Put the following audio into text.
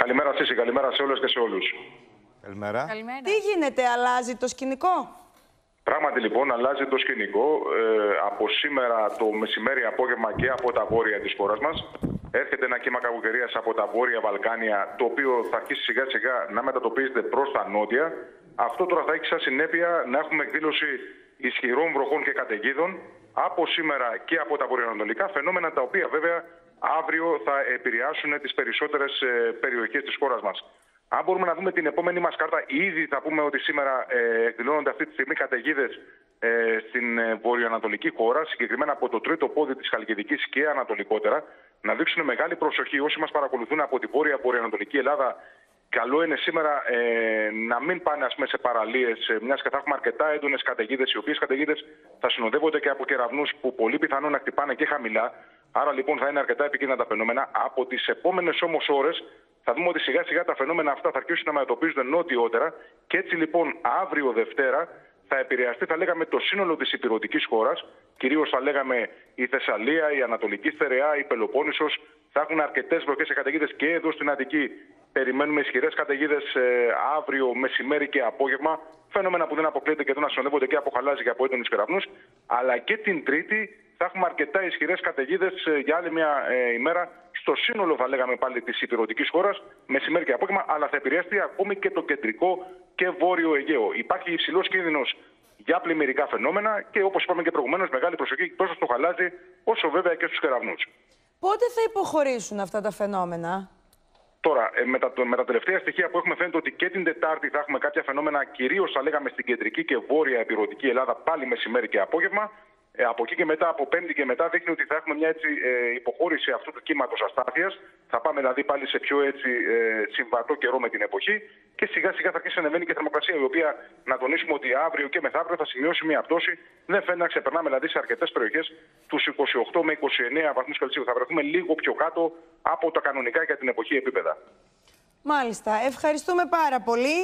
Καλημέρα σας, καλημέρα σε όλες και σε όλους. Καλημέρα. Τι γίνεται, αλλάζει το σκηνικό? Πράγματι λοιπόν αλλάζει το σκηνικό. Από σήμερα το μεσημέρι, απόγευμα και από τα βόρεια της χώρας μας έρχεται ένα κύμα κακοκαιρίας από τα βόρεια Βαλκάνια, το οποίο θα αρχίσει σιγά σιγά να μετατοπίζεται προς τα νότια. Αυτό τώρα θα έχει σαν συνέπεια να έχουμε εκδήλωση ισχυρών βροχών και καταιγίδων από σήμερα και από τα βορειοανατολικά, φαινόμενα τα οποία βέβαια αύριο θα επηρεάσουν τις περισσότερες περιοχές της χώρας μας. Αν μπορούμε να δούμε την επόμενη μας κάρτα, ήδη θα πούμε ότι σήμερα εκδηλώνονται αυτή τη στιγμή καταιγίδες στην βορειοανατολική χώρα, συγκεκριμένα από το τρίτο πόδι της Χαλκιδικής και ανατολικότερα. Να δείξουν μεγάλη προσοχή όσοι μας παρακολουθούν από την βορειοανατολική Ελλάδα. Καλό είναι σήμερα να μην πάνε σε παραλίες, μιας και θα έχουμε αρκετά έντονες καταιγίδες, οι οποίες καταιγίδες θα συνοδεύονται και από κεραυνούς που πολύ πιθανόν να χτυπάνε και χαμηλά. Άρα λοιπόν θα είναι αρκετά επικίνδυνα τα φαινόμενα. Από τις επόμενες όμως ώρες θα δούμε ότι σιγά σιγά τα φαινόμενα αυτά θα αρχίσουν να μετατοπίζονται νότιότερα. Και έτσι λοιπόν αύριο Δευτέρα θα επηρεαστεί, θα λέγαμε, το σύνολο της ηπειρωτικής χώρας. Κυρίως θα λέγαμε η Θεσσαλία, η Ανατολική Στερεά, η Πελοπόννησος. Θα έχουν αρκετές βροχές και καταιγίδες και εδώ στην Αττική. Περιμένουμε ισχυρές καταιγίδες αύριο μεσημέρι και απόγευμα. Φαινόμενα που δεν αποκλείεται και εδώ να συνοδεύονται και από χαλάζι και από έντονους κεραυνούς. Αλλά και την Τρίτη θα έχουμε αρκετά ισχυρές καταιγίδες για άλλη μια ημέρα στο σύνολο, θα λέγαμε πάλι, της ηπειρωτικής χώρας, μεσημέρι και απόγευμα. Αλλά θα επηρεάσει ακόμη και το κεντρικό και βόρειο Αιγαίο. Υπάρχει υψηλός κίνδυνος για πλημμυρικά φαινόμενα και, όπως είπαμε και προηγουμένως, μεγάλη προσοχή τόσο στο χαλάζι όσο βέβαια και στους κεραυνούς. Πότε θα υποχωρήσουν αυτά τα φαινόμενα? Τώρα, με τα τελευταία στοιχεία που έχουμε, φαίνεται ότι και την Τετάρτη θα έχουμε κάποια φαινόμενα, κυρίως θα λέγαμε στην κεντρική και βόρεια ηπειρωτική Ελλάδα, πάλι μεσημέρι και απόγευμα. Από εκεί και μετά, από Πέμπτη και μετά, δείχνει ότι θα έχουμε μια υποχώρηση αυτού του κύματος αστάθειας. Θα πάμε δηλαδή πάλι σε πιο συμβατό καιρό με την εποχή. Και σιγά σιγά θα αρχίσει να ανεβαίνει και η θερμοκρασία, η οποία, να τονίσουμε ότι αύριο και μεθαύριο θα σημειώσει μια πτώση. Δεν φαίνεται να ξεπερνάμε δηλαδή σε αρκετές περιοχές τους 28 με 29 βαθμούς Κελσίου. Θα βρεθούμε λίγο πιο κάτω από τα κανονικά για την εποχή επίπεδα. Μάλιστα. Ευχαριστούμε πάρα πολύ.